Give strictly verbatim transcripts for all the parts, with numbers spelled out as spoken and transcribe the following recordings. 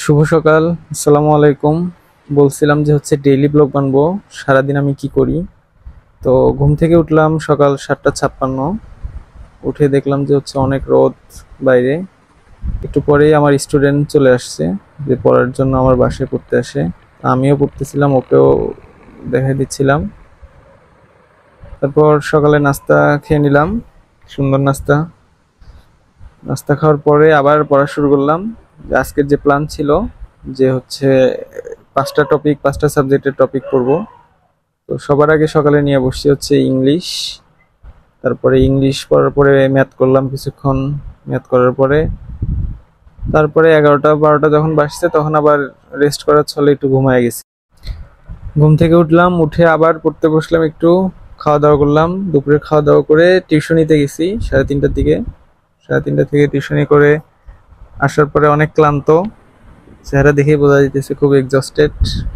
শুভ সকাল, আসসালামু আলাইকুম। বলছিলাম যে হচ্ছে ডেইলি ব্লগ বানাবো, সারাদিন আমি কি করি। তো ঘুম থেকে উঠলাম সকাল সাতটা ছাপ্পান্ন। উঠে দেখলাম যে হচ্ছে অনেক রোদ বাইরে। একটু পরেই আমার স্টুডেন্ট চলে আসছে, যে পড়ার জন্য আমার বাসায় পড়তে আসে। আমিও পড়তেছিলাম, ওকেও দেখাই দিচ্ছিলাম। তারপর সকালে নাস্তা খেয়ে নিলাম, সুন্দর নাস্তা। নাস্তা খাওয়ার পরে আবার পড়া শুরু করলাম। আজকের যে প্ল্যান ছিল যে হচ্ছে পাঁচটা টপিক পাঁচটা সাবজেক্টের টপিক পড়ব। তো সবার আগে সকালে নিয়ে বসছি হচ্ছে ইংলিশ। তারপরে ইংলিশ পড়ার পরে ম্যাথ করলাম কিছুক্ষণ। ম্যাথ করার পরে তারপরে এগারোটা বারোটা যখন বাজছে তখন আবার রেস্ট করার ছলে একটু ঘুমায় গেছি। ঘুম থেকে উঠলাম, উঠে আবার পড়তে বসলাম, একটু খাওয়া দাওয়া করলাম। দুপুরে খাওয়া দাওয়া করে টিউশনিতে গেছি সাড়ে তিনটার দিকে। সাড়ে তিনটা থেকে টিউশনি করে আসার পরে অনেক ক্লান্ত, চেহারা দেখেই বোঝা যাইতেছে খুব এক্সস্টেড।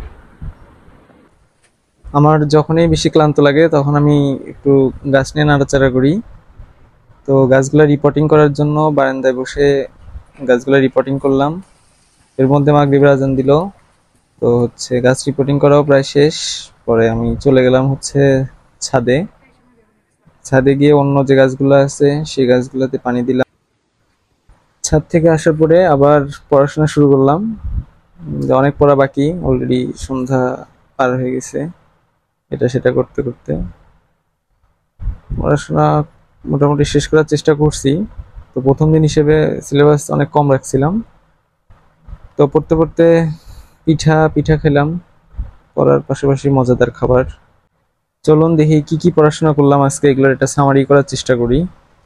আমার যখনই বেশি ক্লান্ত লাগে তখন আমি একটু গাছ নিয়ে নাড়াচাড়া করি। তো গাছগুলা রিপোর্টিং করার জন্য বারান্দায় বসে গাছগুলা রিপোর্টিং করলাম। এর মধ্যে মাগরিবের আজান দিল। তো হচ্ছে গাছ রিপোর্টিং করাও প্রায় শেষ। পরে আমি চলে গেলাম হচ্ছে ছাদে। ছাদে গিয়ে অন্য যে গাছগুলো আছে সেই গাছগুলোতে পানি দিলাম। ছাদ থেকে আসার পরে আবার পড়াশোনা শুরু করলাম। অনেক পড়া বাকি, অলরেডি সন্ধ্যা পার হয়ে গেছে। এটা সেটা করতে করতে পড়াশোনা মোটামুটি শেষ করার চেষ্টা করছি। তো প্রথম দিন হিসেবে সিলেবাস অনেক কম রাখছিলাম। তো পড়তে পড়তে পিঠা পিঠা খেলাম, পড়ার পাশাপাশি মজাদার খাবার। চলুন দেখি কি কি পড়াশোনা করলাম আজকে, এগুলোর একটা সামারি করার চেষ্টা করি।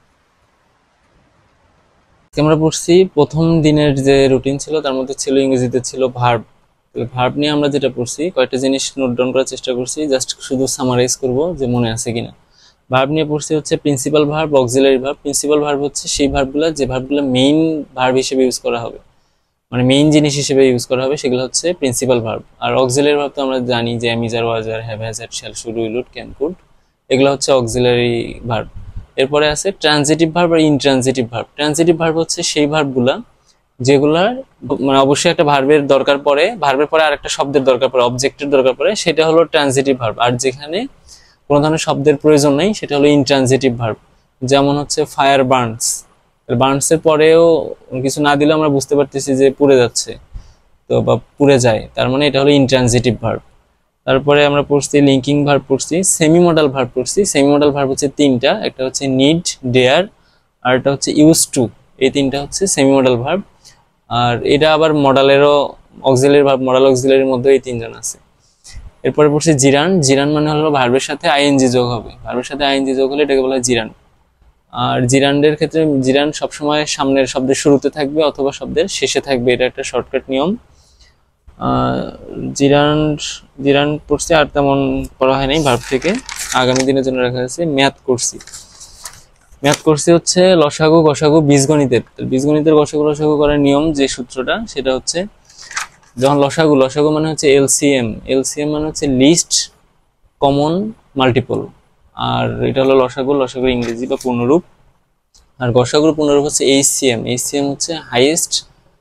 আমরা পড়ছি প্রথম দিনের যে রুটিন ছিল তার মধ্যে ছিল ইংরেজিতে ছিল ভার্ব। ভার্ব নিয়ে আমরা যেটা পড়ছি কয়েকটা জিনিস নোট ডাউন করার চেষ্টা করছি, জাস্ট শুধু সামারাইজ করব যে মনে আছে কিনা। ভার্ব নিয়ে পড়ছি হচ্ছে principal verb, auxiliary verb. Principal verb হচ্ছে সেই ভার্বগুলো যে ভার্বগুলো মেইন ভার্ব হিসেবে ইউজ করা হবে, মানে মেইন জিনিস হিসেবে ইউজ করা হবে, সেগুলো হচ্ছে প্রিন্সিপাল ভার্ব। আর অক্সিলারি ভার্ব তো আমরা জানি যে am, is, are, was, are, have, has, had, shall, should, will, would, can, could, এগুলো হচ্ছে অক্সিলারি ভার্ব। এরপরে আছে ট্রানজিটিভ ভার্ব আর ইনট্রানজিটিভ ভার্ব। ট্রানজিটিভ ভার্ব হচ্ছে সেই ভার্বগুলা যেগুলার মানে অবশ্যই একটা ভার্বের দরকার পড়ে, ভার্বের পরে আরেকটা শব্দের দরকার পড়ে, অবজেক্টের দরকার পড়ে, সেটা হলো ট্রানজিটিভ ভার্ব। আর যেখানে কোনো ধরনের শব্দের প্রয়োজন নেই সেটা হলো ইনট্রানজিটিভ ভার্ব। যেমন হচ্ছে ফায়ার বার্নস, বার্নসের পরেও কিছু না দিলে আমরা বুঝতে পারতেছি যে পুড়ে যাচ্ছে, তো বা পুড়ে যায়, তার মানে এটা হলো ইনট্রানজিটিভ ভার্ব। তারপরে আমরা পড়ছি লিঙ্কিং ভার্ব পড়ছি, সেমি মডাল ভার্ব পড়ছি। সেমি মডাল ভার্ব হচ্ছে তিনটা, একটা হচ্ছে নিড, ডেয়ার, আর একটা হচ্ছে ইউজ টু। এই তিনটা হচ্ছে সেমি মডাল ভার্ব। আর এটা আবার মডালেরও অক্সিলারি ভার্ব, মডাল অক্সিলারির মধ্যে এই তিনজন আছে। এরপরে পড়ছি জিরান। জিরান মানে হলো ভার্বের সাথে আইএনজি যোগ হবে, ভার্বের সাথে আইএনজি যোগ হলে এটাকে বলা হয় জিরান। আর জিরান্ডের ক্ষেত্রে জিরান সবসময় সামনের শব্দের শুরুতে থাকবে অথবা শব্দের শেষে থাকবে, এটা একটা শর্টকাট নিয়ম। জিরান জিরান পড়ছি, আর তেমন পড়া হয় নাই ভার্ব থেকে, আগামী দিনের জন্য রাখা হয়েছে। ম্যাথ করছি, ম্যাথ করছি হচ্ছে লসাগু গসাগু বীজগণিতের। বীজগণিতের গসাগু লসাগু করার নিয়ম যে সূত্রটা সেটা হচ্ছে, যখন লসাগু লসাগু মানে হচ্ছে এলসিএম, এলসিএম মানে হচ্ছে লিস্ট কমন মাল্টিপল, আর এটা হলো লসাগু, লসাগু ইংরেজি বা পূর্ণরূপ। আর গসাগুর পূর্ণরূপ হচ্ছে এইচসিএম, এইচসিএম হচ্ছে highest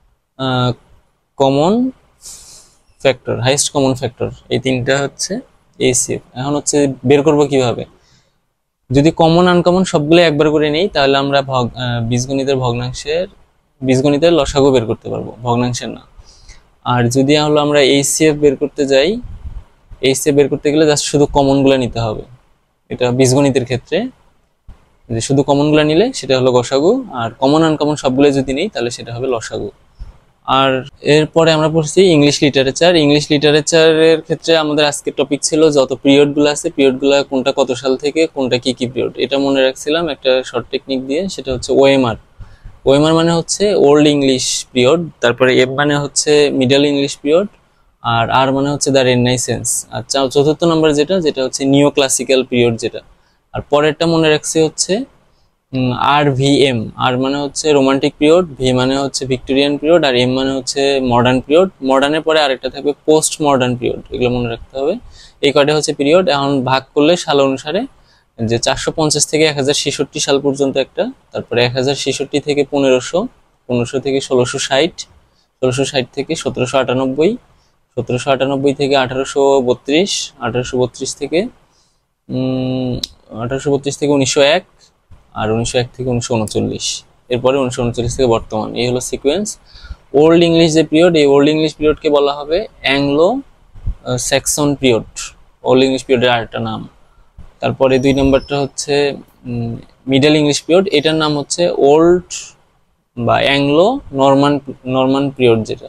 common factor, highest common factor. এই তিনটা হচ্ছে এইচসিএম। এখন হচ্ছে বের করব কিভাবে। যদি কমন আনকমন সবগুলো একবার করে নেই তাহলে আমরা ভগ বীজগণিতের ভগ্নাংশের বীজগণিতের লসাগু বের করতে পারবো, ভগ্নাংশের না। আর যদি হলো আমরা এইচসিএফ বের করতে যাই, এইচসিএফ বের করতে গেলে জাস্ট শুধু কমনগুলো নিতে হবে। এটা বীজগণিতের ক্ষেত্রে যে শুধু কমনগুলো নিলে সেটা হলো গসাগু, আর কমন আনকমন সবগুলো যদি নেই তাহলে সেটা হবে লসাগু। আর এরপরে আমরা পড়ছি ইংলিশ লিটারেচার। ইংলিশ লিটারেচারের ক্ষেত্রে আমাদের আজকের টপিক ছিল যত পিরিয়ডগুলো আছে, পিরিয়ডগুলো কোনটা কত সাল থেকে কোনটা কি কি পিরিয়ড, এটা মনে রাখছিলাম একটা শর্ট টেকনিক দিয়ে, সেটা হচ্ছে ওএমআর। ওএমআর মানে হচ্ছে ওল্ড ইংলিশ পিরিয়ড, তারপরে এফ মানে হচ্ছে মিডল ইংলিশ পিরিয়ড, আর আর মানে হচ্ছে দ্য রেনাইসেন্স। আর চতুর্থ নম্বর যেটা যেটা হচ্ছে নিও ক্লাসিক্যাল পিরিয়ড যেটা। আর পরেরটা মনে রাখছি হচ্ছে আর ভি এম। আর মানে হচ্ছে রোমান্টিক পিরিয়ড, ভি মানে হচ্ছে ভিক্টোরিয়ান পিরিয়ড, আর এম মানে হচ্ছে মডার্ন পিরিয়ড। মডার্নের পরে আরেকটা থাকবে পোস্ট মডার্ন পিরিয়ড, এগুলো মনে রাখতে হবে। এই কয়টা হচ্ছে পিরিয়ড। এখন ভাগ করলে সাল অনুসারে যে চারশো পঞ্চাশ থেকে এক হাজার ছেষট্টি সাল পর্যন্ত একটা, তারপরে এক হাজার ছেষট্টি থেকে পনেরোশো, পনেরোশো থেকে ষোলোশো ষাট, ষোলোশো ষাট থেকে সতেরোশো আটানব্বই, সতেরোশো আটানব্বই থেকে আঠারোশো বত্রিশ, আঠারোশো বত্রিশ থেকে উম আঠারোশো বত্রিশ থেকে উনিশশো এক, আর উনিশশো এক থেকে উনিশশো উনচল্লিশ, এরপরে উনিশশো উনচল্লিশ থেকে বর্তমান। এই হলো সিকোয়েন্স। ওল্ড ইংলিশ যে পিরিয়ড, এই ওল্ড ইংলিশ পিরিয়ডকে বলা হবে Anglo Saxon period, old English পিরিয়ডের আরেকটা নাম। তারপরে দুই নম্বরটা হচ্ছে মিডল ইংলিশ পিরিয়ড, এটার নাম হচ্ছে ওল্ড বা অ্যাংলো নরমান নরমান পিরিয়ড যেটা।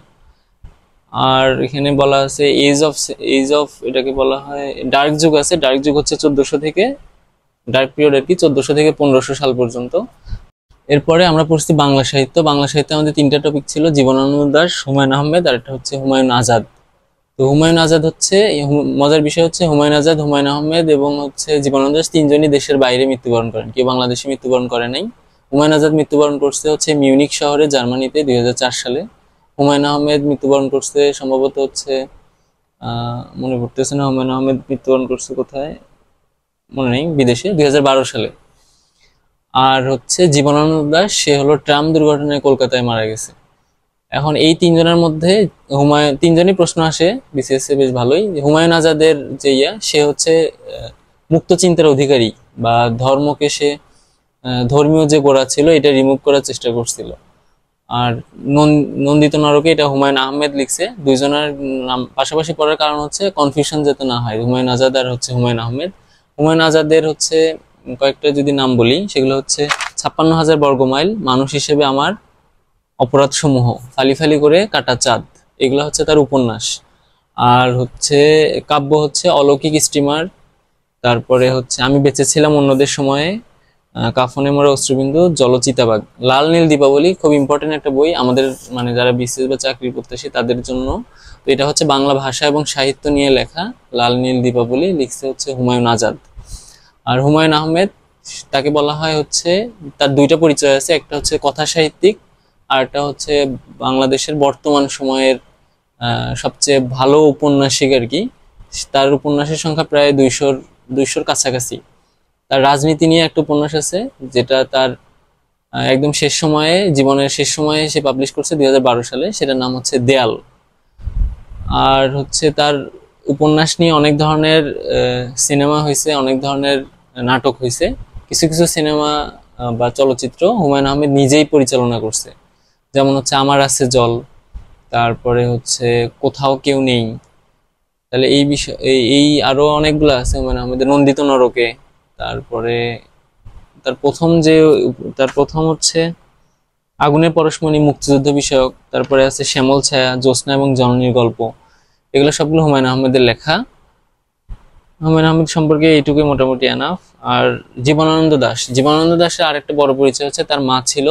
আর এখানে বলা আছে এজ অফ এজ অফ এটাকে বলা হয় ডার্ক যুগ আছে, ডার্ক যুগ হচ্ছে চোদ্দশো থেকে, ডার্ক পিরিয়ড আর কি চোদ্দশো থেকে পনেরোশো সাল পর্যন্ত। এরপরে আমরা পড়ছি বাংলা সাহিত্য। বাংলা সাহিত্যে আমাদের তিনটা টপিক ছিল, জীবনানন্দ দাশ, হুমায়ুন আহমেদ, আর একটা হচ্ছে হুমায়ুন আজাদ। তো হুমায়ুন আজাদ হচ্ছে, মজার বিষয় হচ্ছে হুমায়ুন আজাদ, হুমায়ুন আহমেদ এবং হচ্ছে জীবনানন্দ দাশ তিনজনই দেশের বাইরে মৃত্যুবরণ করেন, কেউ বাংলাদেশে মৃত্যুবরণ করে নাই। হুমায়ুন আজাদ মৃত্যুবরণ করছে হচ্ছে মিউনিক শহরে জার্মানিতে দুই হাজার চার সালে। হুমায়ুন আহমেদ মৃত্যুবরণ করছে সম্ভবত হচ্ছে আহ মনে পড়তেছে না, হুমায়ুন আহমেদ মৃত্যুবরণ করছে কোথায় মনে নেই, বিদেশে দুই হাজার বারো সালে। আর হচ্ছে জীবনানন্দ দাশ, সে হলো ট্রাম দুর্ঘটনায় কলকাতায় মারা গেছে। এখন এই তিনজনের মধ্যে হুমায়ুন, তিনজনই প্রশ্ন আসে বিসিএস এ বেশ ভালোই। হুমায়ুন আজাদের যে ইয়া, সে হচ্ছে মুক্ত চিন্তার অধিকারী, বা ধর্মকে সে ধর্মীয় যে গোড়া ছিল এটা রিমুভ করার চেষ্টা করছিল। আর নন্দিত নরকে এটা হুমায়ুন আহমেদ লিখছে। দুইজনের নাম পাশাপাশি পড়ার কারণ হচ্ছে কনফিউশন যাতে না হয়, হুমায়ুন আজাদ আর হচ্ছে হুমায়ুন আহমেদ। হুমায়ুন আজাদের হচ্ছে কয়েকটা যদি নাম বলি, সেগুলো হচ্ছে ছাপ্পান্ন হাজার বর্গমাইল, মানুষ হিসেবে আমার অপরাধ সমূহ, ফালি ফালি করে কাটা চাঁদ, এগুলো হচ্ছে তার উপন্যাস। আর হচ্ছে কাব্য হচ্ছে অলৌকিক স্টিমার, তারপরে হচ্ছে আমি বেঁচেছিলাম অন্যদের সময়ে, কাফনে মোড়া অশ্রুবিন্দু, জলচিতাবাগ, লাল নীল দীপাবলি, খুব ইম্পর্টেন্ট একটা বই আমাদের, মানে যারা বিসিএস বা চাকরি প্রত্যাশী তাদের জন্য। তো এটা হচ্ছে বাংলা ভাষা এবং সাহিত্য নিয়ে লেখা, লাল নীল দীপাবলি, লিখছে হচ্ছে হুমায়ুন আজাদ। আর হুমায়ুন আহমেদ, তাকে বলা হয় হচ্ছে, তার দুইটা পরিচয় আছে, একটা হচ্ছে কথা সাহিত্যিক, আর একটা হচ্ছে বাংলাদেশের বর্তমান সময়ের সবচেয়ে ভালো উপন্যাসিক আর কি। তার উপন্যাসের সংখ্যা প্রায় দুইশোর দুইশোর কাছাকাছি। তার রাজনীতি নিয়ে একটা উপন্যাস আছে, যেটা তার একদম শেষ সময়ে, জীবনের শেষ সময়ে সে পাবলিশ করছে দুই হাজার বারো সালে, সেটার নাম হচ্ছে দেয়াল। আর হচ্ছে তার উপন্যাস নিয়ে অনেক ধরনের সিনেমা হয়েছে, অনেক ধরনের নাটক হয়েছে, কিছু কিছু সিনেমা বা চলচ্চিত্র হুমায়ুন আহমেদ নিজেই পরিচালনা করছে, যেমন হচ্ছে আমার আছে জল, তারপরে হচ্ছে কোথাও কেউ নেই। তাহলে এই বিষয় এই আরো অনেকগুলো আছে হুমায়ুন আহমেদের, নন্দিত নরকে, তারপরে তার প্রথম যে তার প্রথম হচ্ছে আগুনের পরশমণি, মুক্তিযুদ্ধ বিষয়ক, তারপরে আছে শ্যামল ছায়া, জ্যোৎস্না এবং জননীর গল্প, এগুলো সবগুলো হুমায়ুন আহমেদের লেখা। হুমায়ুন আহমেদ সম্পর্কে এইটুকুই মোটামুটি এনাফ। আর জীবনানন্দ দাশ, জীবনানন্দ দাশের আরেকটা বড় পরিচয় হচ্ছে তার মা ছিল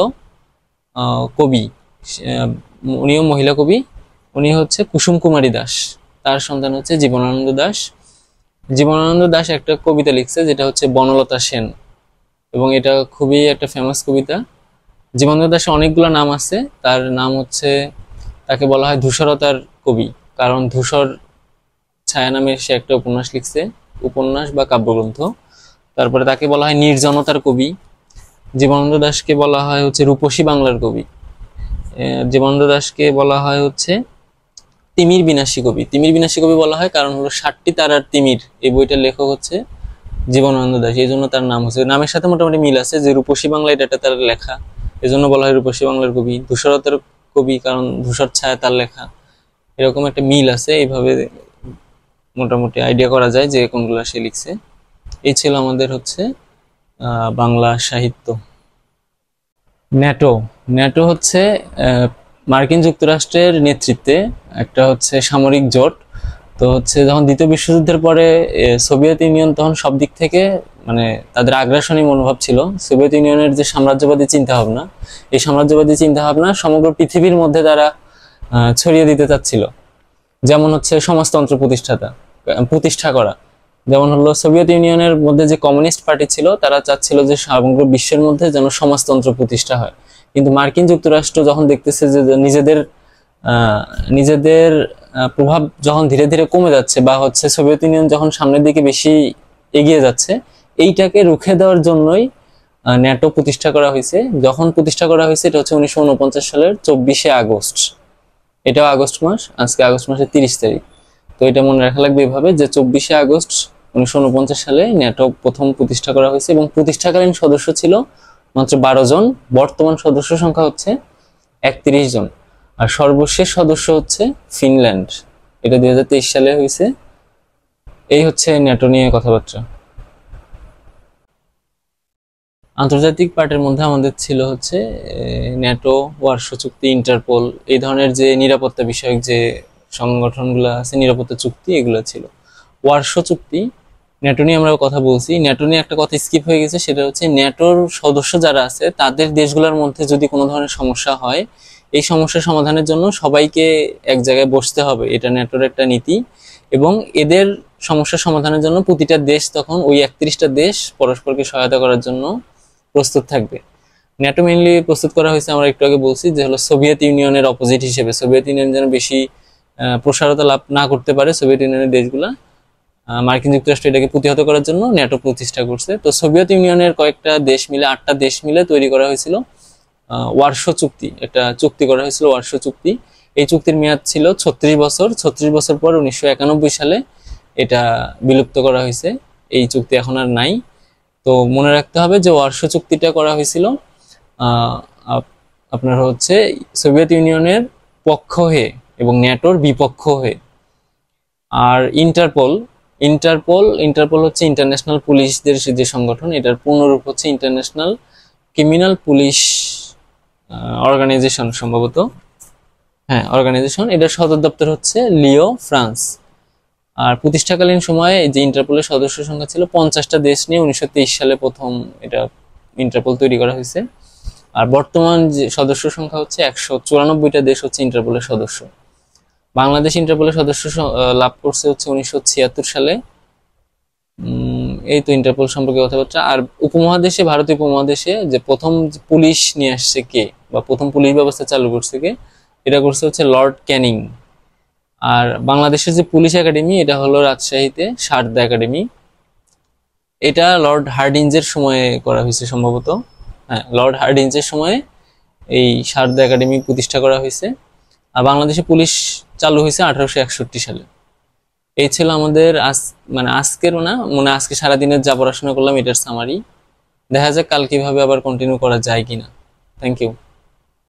কবি, উনিও মহিলা কবি, উনি হচ্ছে কুসুম কুমারী দাস, তার সন্তান হচ্ছে জীবনানন্দ দাশ। জীবনানন্দ দাশ একটা কবিতা লিখছে যেটা হচ্ছে বনলতা সেন, এবং এটা খুবই একটা ফেমাস কবিতা। জীবনানন্দ দাশের অনেকগুলো নাম আছে, তার নাম হচ্ছে, তাকে বলা হয় ধূসরতার কবি, কারণ ধূসর ছায়া নামে সে একটা উপন্যাস লিখছে, উপন্যাস বা কাব্যগ্রন্থ। তারপরে তাকে বলা হয় নির্জনতার কবি। জীবনানন্দ দাশকে বলা হয় হচ্ছে রূপসী বাংলার কবি। জীবনানন্দ দাশকে বলা হয় হচ্ছে তিমির বিনাশী কবি। তিমির বিনাশী কবি বলা হয় কারণ হলো ষাটটি তারার তিমির, এই বইটার লেখক হচ্ছে জীবনানন্দ দাশ, এই জন্য তার নাম হচ্ছে, নামের সাথে মোটামুটি মিল আছে, যে রূপসী বাংলা এটা তার লেখা, এই জন্য বলা হয় রূপসী বাংলার কবি। ধূসরতার কবি কারণ ধূসর ছায়া তার লেখা, এরকম একটা মিল আছে, এইভাবে মোটামুটি আইডিয়া করা যায় যে কোনগুলা সে লিখছে। এই ছিল আমাদের হচ্ছে আহ বাংলা সাহিত্য। ন্যাটো, ন্যাটো হচ্ছে মার্কিন যুক্তরাষ্ট্রের নেতৃত্বে একটা হচ্ছে সামরিক জোট। তো হচ্ছে যখন দ্বিতীয় বিশ্বযুদ্ধের পরে সোভিয়েত ইউনিয়ন তখন সব দিক থেকে, মানে তাদের আগ্রাসনী মনোভাব ছিল, সোভিয়েত ইউনিয়নের যে সাম্রাজ্যবাদী চিন্তাভাবনা, এই সাম্রাজ্যবাদী চিন্তাভাবনা সমগ্র পৃথিবীর মধ্যে তারা ছড়িয়ে দিতে চাচ্ছিল। যেমন হচ্ছে সমাজতন্ত্র প্রতিষ্ঠাতা প্রতিষ্ঠা করা, যেমন হলো সোভিয়েত ইউনিয়নের মধ্যে যে কমিউনিস্ট পার্টি ছিল, তারা চাচ্ছিল যে সমগ্র বিশ্বের মধ্যে যেন সমাজতন্ত্র প্রতিষ্ঠা হয়। কিন্তু মার্কিন যুক্তরাষ্ট্র যখন দেখতেছে যে নিজেদের আহ নিজেদের প্রভাব যখন ধীরে ধীরে কমে যাচ্ছে, বা হচ্ছে সোভিয়েত ইউনিয়ন যখন সামনের দিকে বেশি এগিয়ে যাচ্ছে, এইটাকে রুখে দেওয়ার জন্যই ন্যাটো প্রতিষ্ঠা করা হয়েছে। যখন প্রতিষ্ঠা করা হয়েছে এটা হচ্ছে উনিশশো উনপঞ্চাশ সালের চব্বিশে আগস্ট। এটাও আগস্ট মাস, আজকে আগস্ট মাসের তিরিশ তারিখ। তো এটা মনে রাখা লাগবে এভাবে যে চব্বিশে আগস্ট উনিশশো উনপঞ্চাশ সালে ন্যাটো প্রথম প্রতিষ্ঠা করা হয়েছে এবং প্রতিষ্ঠাকালীন সদস্য ছিল মাত্র বারো জন। বর্তমান সদস্য সংখ্যা হচ্ছে একত্রিশ জন। আর সর্বশেষ সদস্য হচ্ছে ফিনল্যান্ড, এটা দুই হাজার তেইশ সালে হয়েছে। এই হচ্ছে ন্যাটো নিয়ে কথাবার্তা। আন্তর্জাতিক পার্টের মধ্যে আমাদের ছিল হচ্ছে ন্যাটো, ওয়ারশো চুক্তি, ইন্টারপোল, এই ধরনের যে নিরাপত্তা বিষয়ক যে সংগঠনগুলো আছে, নিরাপত্তা চুক্তি, এগুলো ছিল। ওয়ারশো চুক্তি, ন্যাটো নিয়ে আমরা কথা বলছি। ন্যাটো নিয়ে একটা কথা স্কিপ হয়ে গেছে, সেটা হচ্ছে ন্যাটোর সদস্য যারা আছে তাদের দেশগুলোর মধ্যে যদি কোনো ধরনের সমস্যা হয়, এই সমস্যা সমাধানের জন্য সবাইকে এক জায়গায় বসতে হবে, এটা ন্যাটোর একটা নীতি। এবং এদের সমস্যা সমাধানের জন্য প্রতিটা দেশ তখন ওই একত্রিশটা দেশ পরস্পরকে সহায়তা করার জন্য প্রস্তুত থাকবে। ন্যাটো মেইনলি প্রস্তুত করা হয়েছে, আমরা একটু আগে বলছি যে হলো সোভিয়েত ইউনিয়নের অপোজিট হিসেবে, সোভিয়েত ইউনিয়ন যেন বেশি প্রসারতা লাভ না করতে পারে সোভিয়েত ইউনিয়নের দেশগুলা, মার্কিন যুক্তরাষ্ট্র এটাকে প্রতিহত করার জন্য ন্যাটো প্রতিষ্ঠা করছে। তো সোভিয়েত ইউনিয়নের কয়েকটা দেশ মিলে, আটটা দেশ মিলে তৈরি করা হয়েছিল ওয়ারশো চুক্তি, একটা চুক্তি করা হয়েছিল ওয়ারশো চুক্তি। এই চুক্তির মেয়াদ ছিল ছত্রিশ বছর। ছত্রিশ বছর পর উনিশশো একানব্বই সালে এটা বিলুপ্ত করা হয়েছে, এই চুক্তি এখন আর নাই। তো মনে রাখতে হবে যে ওয়ারশো চুক্তিটা করা হয়েছিল আপনার হচ্ছে সোভিয়েত ইউনিয়নের পক্ষ হয়ে এবং ন্যাটোর বিপক্ষ হয়ে। আর ইন্টারপোল, ইন্টারপোল ইন্টারপোল হচ্ছে ইন্টারন্যাশনাল পুলিশদের যে সংগঠন, এটার পূর্ণরূপ হচ্ছে ইন্টারন্যাশনাল ক্রিমিনাল পুলিশ অর্গানাইজেশন সম্ভবত, হ্যাঁ অর্গানাইজেশন। এটার সদর দপ্তর হচ্ছে লিও, ফ্রান্স। আর প্রতিষ্ঠাকালীন সময়ে যে ইন্টারপোলের সদস্য সংখ্যা ছিল পঞ্চাশটা দেশ নিয়ে উনিশশো তেইশ সালে প্রথম এটা ইন্টারপোল তৈরি করা হয়েছে। আর বর্তমান যে সদস্য সংখ্যা হচ্ছে একশো চুরানব্বইটা দেশ হচ্ছে ইন্টারপোলের সদস্য। বাংলাদেশ ইন্টারপোলের সদস্য লাভ করছে হচ্ছে উনিশশো ছিয়াত্তর সালে। এই তো ইন্টারপোল সম্পর্কে কথাবার্তা। আর উপমহাদেশে, ভারতীয় উপমহাদেশে যে প্রথম পুলিশ নিয়ে আসছে কে, বা প্রথম পুলিশ ব্যবস্থা চালু করছে কে, এটা করছে হচ্ছে লর্ড ক্যানিং। আর বাংলাদেশের যে পুলিশ একাডেমি, এটা হলো রাজশাহীতে সারদা একাডেমি। এটা লর্ড হার্ডিঞ্জের সময়ে করা হয়েছে সম্ভবত, হ্যাঁ লর্ড হার্ডিঞ্জের সময়ে এই সারদা একাডেমি প্রতিষ্ঠা করা হয়েছে। আর বাংলাদেশে পুলিশ চালু হয়েছে আঠারোশো একষট্টি সালে। এই ছিল আমাদের আজ মানে আজকের না মানে আজকে সারাদিনের যা পড়াশোনা করলাম এটার সামারি। দেখা যাক কাল কিভাবে আবার কন্টিনিউ করা যায় কিনা। Thank you.